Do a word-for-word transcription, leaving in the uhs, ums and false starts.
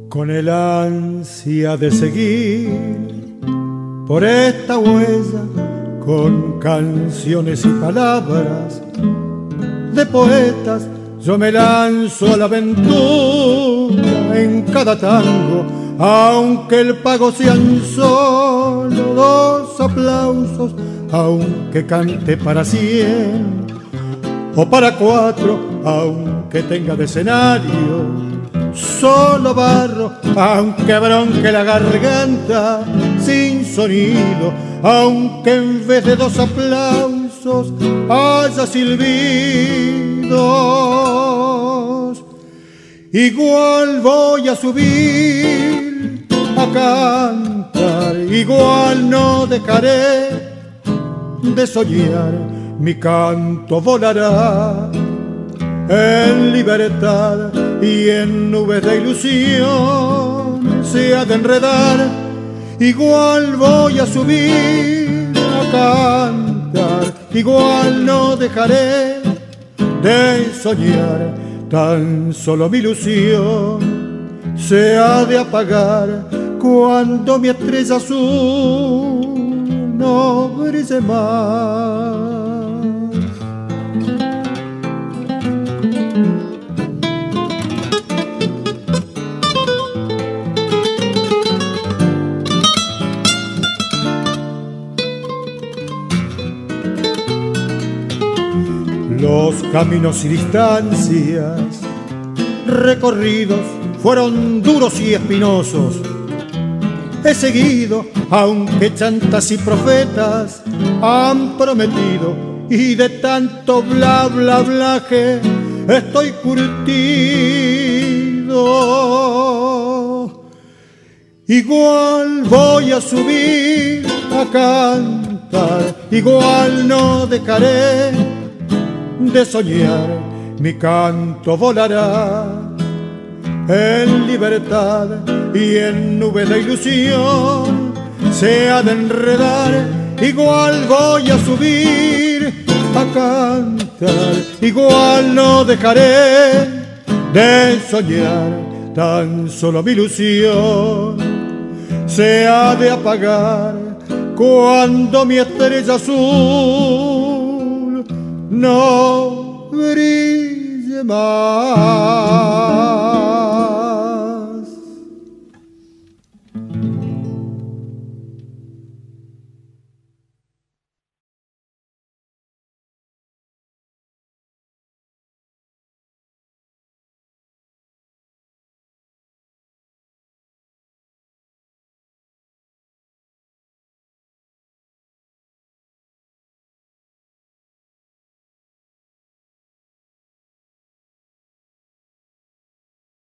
Con el ansia de seguir por esta huella, con canciones y palabras de poetas, yo me lanzo a la aventura en cada tango, aunque el pago sean solo dos aplausos, aunque cante para cien o para cuatro, aunque tenga de escenario solo barro, aunque bronque la garganta sin sonido, aunque en vez de dos aplausos haya silbidos, igual voy a subir a cantar, igual no dejaré de soñar, mi canto volará en libertad y en nubes de ilusión se ha de enredar. Igual voy a subir a cantar, igual no dejaré de soñar, tan solo mi ilusión se ha de apagar cuando mi estrella azul no brille más. Los caminos y distancias recorridos fueron duros y espinosos. He seguido, aunque chantas y profetas han prometido, y de tanto bla bla blaje estoy curtido. Igual voy a subir a cantar, igual no dejaré de soñar, mi canto volará en libertad y en nubes de ilusión se ha de enredar. Igual voy a subir a cantar, igual no dejaré de soñar, tan solo mi ilusión se ha de apagar cuando mi estrella azul no brille más.